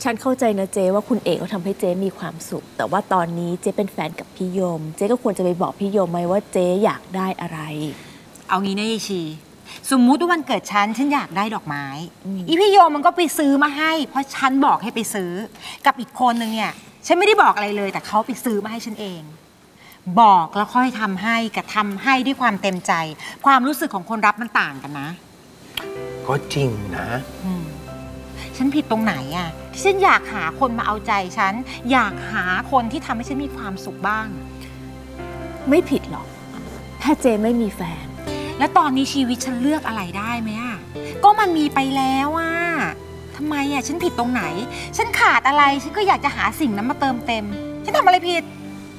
ฉันเข้าใจนะเจ๊ว่าคุณเอกเขาทำให้เจ๊มีความสุขแต่ว่าตอนนี้เจ๊เป็นแฟนกับพี่ยมเจ๊ก็ควรจะไปบอกพี่ยมไหมว่าเจ๊อยากได้อะไรเอางี้นะยายชีสมมุติว่าวันเกิดฉันอยากได้ดอกไม้อีพี่โยมมันก็ไปซื้อมาให้เพราะฉันบอกให้ไปซื้อกับอีกคนนึงเนี่ยฉันไม่ได้บอกอะไรเลยแต่เขาไปซื้อมาให้ฉันเองบอกแล้วค่อยทำให้กับทำให้ด้วยความเต็มใจความรู้สึกของคนรับมันต่างกันนะก็จริงนะฉันผิดตรงไหนอ่ะที่ฉันอยากหาคนมาเอาใจฉันอยากหาคนที่ทำให้ฉันมีความสุขบ้างไม่ผิดหรอกถ้าเจ๊ไม่มีแฟนแล้วตอนนี้ชีวิตฉันเลือกอะไรได้ไหมอ่ะก็มันมีไปแล้วอ่ะทำไมอ่ะฉันผิดตรงไหนฉันขาดอะไรฉันก็อยากจะหาสิ่งนั้นมาเติมเต็มฉันทำอะไรผิด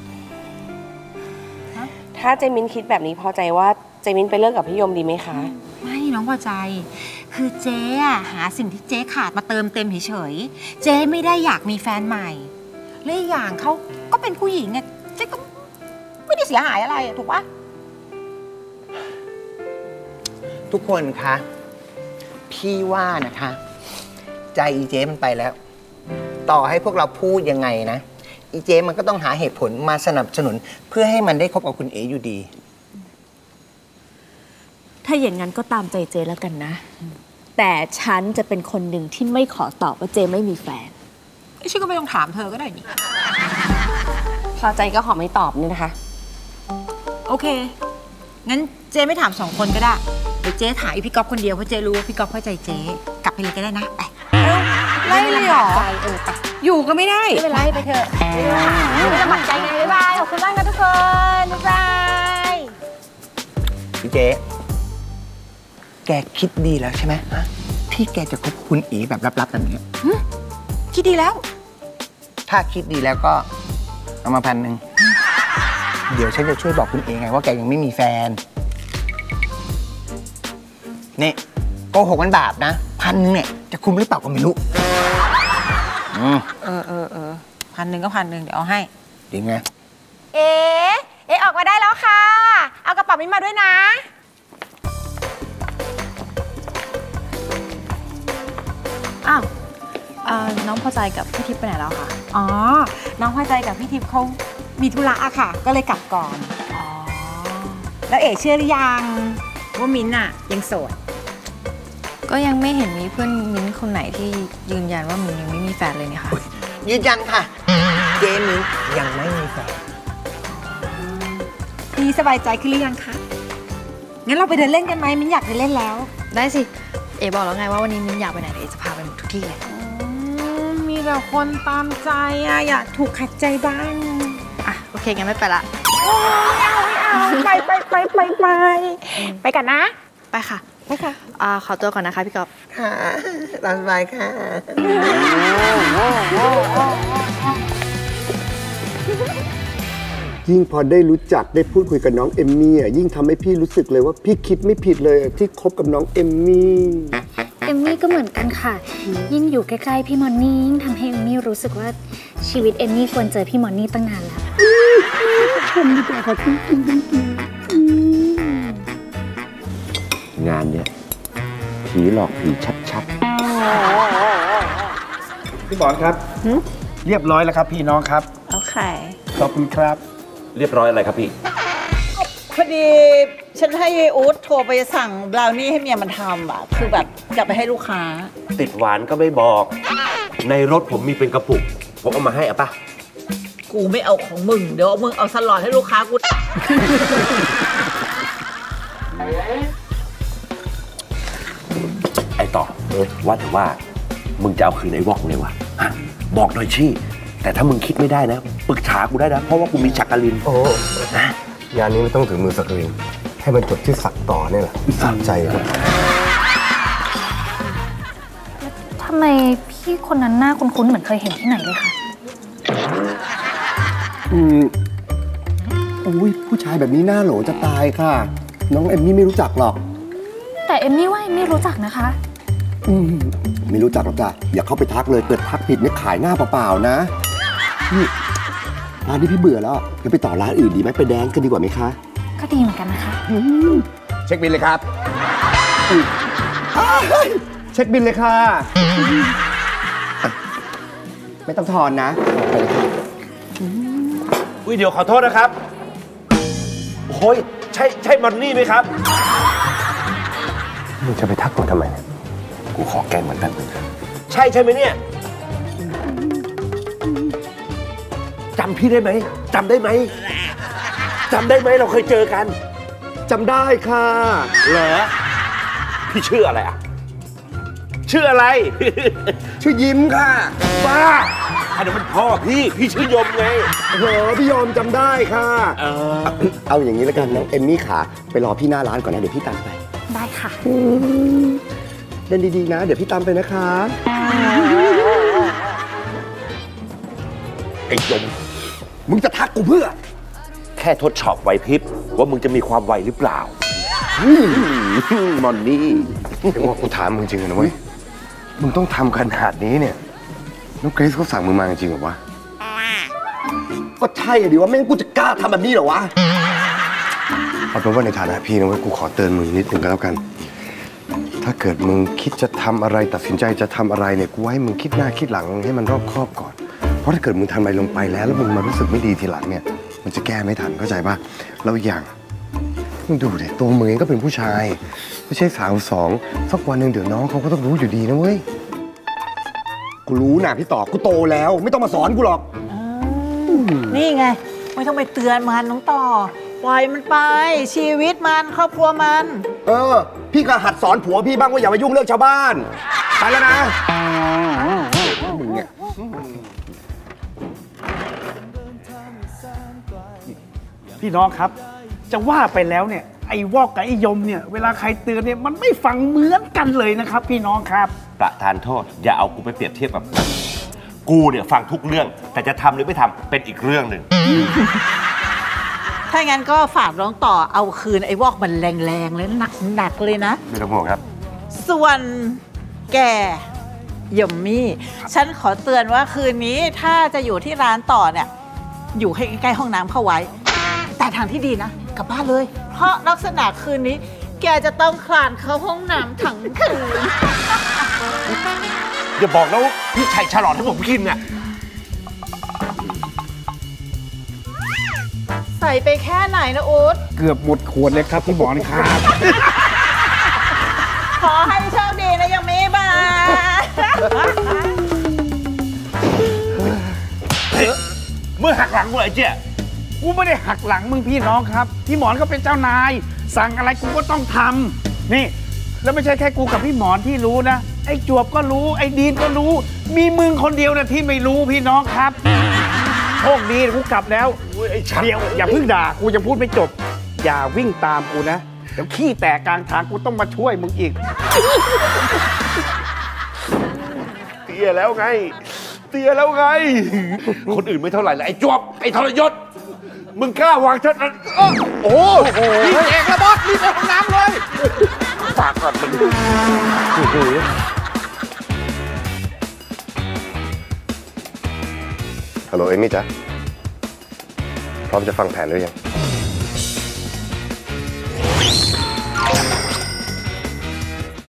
ถ้าเจมินคิดแบบนี้พอใจว่าเจมินไปเลิกกับพี่ยมดีไหมคะไม่น้องพอใจคือเจ๊อะหาสิ่งที่เจ๊ขาดมาเติมเต็มเฉยๆเจ๊ไม่ได้อยากมีแฟนใหม่และอีกอย่างเขาก็เป็นผู้หญิงไงเจ๊ก็ไม่ได้เสียหายอะไรถูกปะทุกคนคะพี่ว่านะคะใจอีเจมันไปแล้วต่อให้พวกเราพูดยังไงนะอีเจมันก็ต้องหาเหตุผลมาสนับสนุนเพื่อให้มันได้คบกับคุณเออยู่ดีถ้าอย่างนั้นก็ตามใจเจแล้วกันนะแต่ฉันจะเป็นคนหนึ่งที่ไม่ขอตอบว่าเจไม่มีแฟนฉันก็ไม่ต้องถามเธอก็ได้นี่พอใจก็ขอไม่ตอบนี่นะคะโอเคงั้นเจไม่ถาม2 คนก็ได้เดี๋ยวเจ๊ถามพี่ก๊อฟคนเดียวเพราะเจ๊รู้ว่าพี่ก๊อฟเข้าใจเจ๊กลับไปเลยก็ได้นะไปไล่เลยหรออยู่ก็ไม่ได้ไม่เป็นไรไปเถอะไม่ลำบากใจไงบ๊ายบายขอบคุณมากนะทุกคนบ๊ายบายพี่เจ๊แกคิดดีแล้วใช่ไหมที่แกจะคบคุณเอ๋แบบลับๆแบบนี้คิดดีแล้วถ้าคิดดีแล้วก็เอามา1,000เดี๋ยวฉันจะช่วยบอกคุณเอ๋ไงว่าแกยังไม่มีแฟนนี่โกหกมันบาปนะ1,000เนี่ยจะคุ้มหรือเปล่าก็ไม่รู้ 1,000ก็1,000เดี๋ยวเอาให้ดีไงเอ๋ออกมาได้แล้วค่ะเอากระเป๋ามิ้นมาด้วยนะอ้าวน้องพอใจกับพี่ทิพย์ไปไหนแล้วคะอ๋อน้องพอใจกับพี่ทิพย์เขามีธุระอะค่ะก็เลยกลับก่อนอ๋อแล้วเอ๋เชื่อหรือยังว่ามิ้นอะยังโสดก็ยังไม่เห็นมีเพื่อนมิ้นคนไหนที่ยืนยันว่ามิ้นยังไม่มีแฟนเลยนี่ค่ะยืนยันค่ะเจมิ้นยังไม่มีแฟนพี่สบายใจขึ้นหรือยังคะงั้นเราไปเดินเล่นกันไหมมิ้นอยากไปเล่นแล้วได้สิเอ๋บอกแล้วไงว่าวันนี้มิ้นอยากไปไหนเอ๋จะพาไปหมดทุกที่เลยมีแต่คนตามใจอะอยากถูกขัดใจบ้างอ่ะโอเคงั้นไม่ไปละไม่เอาไปกันนะไปค่ะขอตัวก่อนนะคะพี่ก๊อฟค่ะตามสบายค่ะยิ่งพอได้รู้จักได้พูดคุยกับน้องเอมมี่ยิ่งทำให้พี่รู้สึกเลยว่าพี่คิดไม่ผิดเลยที่คบกับน้องเอมมี่ก็เหมือนกันค่ะยิ่งอยู่ใกล้ๆพี่มอนนี่ยิ่งทำให้เอมมี่รู้สึกว่าชีวิตเอมมี่ควรเจอพี่มอนนี่ตั้งนานแล้วชมดีกว่าค่ะงานเนี่ยผีหลอกผีชัดๆพี่บอลครับเรียบร้อยแล้วครับพี่น้องครับโอเคขอบคุณครับเรียบร้อยอะไรครับพี่พอดีฉันให้อู๊ดโทรไปสั่งบราวนี่ให้เมียมันทำอะคือแบบอยากไปให้ลูกค้าติดหวานก็ไม่บอกในรถผมมีเป็นกระปุกผมเอามาให้อะป่ะกูไม่เอาของมึงเดี๋ยวมึงเอาสลอดให้ลูกค้ากูไอ้ต่อว่าแต่ว่ามึงจะเอาคืนไอ้วอกเลยวะบอกหน่อยชี่แต่ถ้ามึงคิดไม่ได้นะปรึกษากูได้นะเพราะว่ากูมีชักกะลินโอ้นะงานนี้ไม่ต้องถึงมือสักกะลินให้มันจบที่สักต่อเนี่ยแหละสะใจครับทำไมพี่คนนั้นหน้าคุ้นๆเหมือนเคยเห็นที่ไหนเลยคะอุ้ยผู้ชายแบบนี้หน้าโหลจะตายค่ะน้องเอมมี่ไม่รู้จักหรอกแต่เอมมี่ว่าเอมมี่รู้จักนะคะไม่รู้จักหรอกจ้ะอย่าเข้าไปทักเลยเกิดทักผิดเนี่ยขายหน้าเปล่าๆนะนี่ร้านนี้พี่เบื่อแล้วเดี๋ยวไปต่อร้านอื่นดีไหมไปแดนกันดีกว่าไหมคะก็ดีเหมือนกันนะคะเช็คบิลเลยครับเช็คบิลเลยค่ะไม่ต้องทอนนะไปเลยค่ะอุ้ยเดี๋ยวขอโทษนะครับโอ้ยใช่มอนนี่ไหมครับมึงจะไปทักกูทำไมเนี่ยกูขอแกล้งมันแป๊บนึงใช่ไหมเนี่ยจำพี่ได้ไหมจำได้ไหมเราเคยเจอกันจำได้ค่ะเหรอพี่ชื่ออะไรอ่ะชื่ออะไรชื่อยิ้มค่ะบ้าอันนั้นมันพ่อพี่ชื่อยมไงโหพี่ยอมจำได้ค่ะเอาอย่างนี้แล้วกันน้องเอมมี่ขาไปรอพี่หน้าร้านก่อนนะเดี๋ยวพี่ตามไปได้ค่ะเล่นดีๆนะ เดี๋ยวพี่ตามไปนะคะไอ้ยมมึงจะทักกูเพื่อแค่ทดสอบไหวพริบว่ามึงจะมีความไวหรือเปล่า มอนนี่เดี๋ยวว่ากูถามมึงจริงนะเว้ย มึงต้องทำขนาดนี้เนี่ยน้องเกรซเขาสั่งมึงมาจริงเหรอวะ ก็ใช่ดิว่าไม่งั้นกูจะกล้าทำแบบนี้เหรอวะ เอาเป็นว่าในฐานะพี่นะเว้ย กูขอเตือนมึงนิดนึงก็แล้วกัน ถ้าเกิดมึงคิดจะทำอะไรตัดสินใจจะทำอะไรเนี่ย กูให้มึงคิดหน้าคิดหลังให้มันรอบคอบก่อน เพราะถ้าเกิดมึงทำอะไรลงไปแล้วมึงมารู้สึกไม่ดีทีหลังเนี่ย มันจะแก้ไม่ทันเข้าใจป่ะแล้วอย่างมึงดูดิตัวมึงเองก็เป็นผู้ชายไม่ใช่สาวสองสักวันหนึ่งเดี๋ยวน้องเขาก็ต้องรู้อยู่ดีนะเว้ยกูรู้นะพี่ต่อกูโตแล้วไม่ต้องมาสอนกูหรอกนี่ไง ไม่ต้องไปเตือนมันน้องต่อปล่อยมันไป ชีวิตมันครอบครัวมันพี่ก็หัดสอนผัวพี่บ้างว่าอย่ามายุ่งเรื่องชาวบ้านไปแล้วนะมึงเนี่ยพี่น้องครับ จะว่าไปแล้วเนี่ยไอ้วอกกับไอ้ยมเนี่ยเวลาใครเตือนเนี่ยมันไม่ฟังเหมือนกันเลยนะครับพี่น้องครับประทานโทษอย่าเอากูไปเปรียบเทียบกับกูเนี่ยฟังทุกเรื่องแต่จะทำหรือไม่ทำเป็นอีกเรื่องหนึ่งถ้างั้นก็ฝากน้องต่อเอาคืนไอ้วอกมันแรงๆเลยหนักๆเลยนะไม่ต้องห่วงครับส่วนแกยมมี่ ฉันขอเตือนว่าคืนนี้ถ้าจะอยู่ที่ร้านต่อเนี่ย อยู่ให้ใกล้ห้องน้ำเข้าไว้ แต่ทางที่ดีนะกลับบ้านเลย เพราะลักษณะคืนนี้ แกจะต้องคลานเข้าห้องน้ำทั้งคืนอย่าบอกแล้วพี่ชัยฉลอดให้ผมกินน่ะใส่ไปแค่ไหนนะอู๊ดเกือบหมดขวดเลยครับพี่หมอนครับขอให้โชคดีนะยมมี่บายเมื่อหักหลังกูไอ้เจ๊ยกูไม่ได้หักหลังมึงพี่น้องครับพี่หมอนก็เป็นเจ้านาย สั่งอะไรกูก็ต้องทำนี่แล้วไม่ใช่แค่กูกับพี่หมอนที่รู้นะไอ้จวบก็รู้ไอ้ดีนก็รู้ มีมึงคนเดียวนะที่ไม่รู้พี่น้องครับโชคดีกูกลับแล้วเดี๋ยวอย่าเพิ่งด่ากูจะพูดไม่จบ อย่าวิ่งตามกูนะเดี๋ยวขี้แตกกลางทางกูต้องมาช่วยมึงอีกเตี้ยแล้วไง คนอื่นไม่เท่าไหร่แล้วไอ้จวบไอ้ทรยศมึงกล้าวางฉันโอ้โหรีบเองแล้วบอสรีบไปห้องน้ำเลยฝากก่อนมันฮัลโหลเอมี่จ๊ะพร้อมจะฟังแผนหรือยัง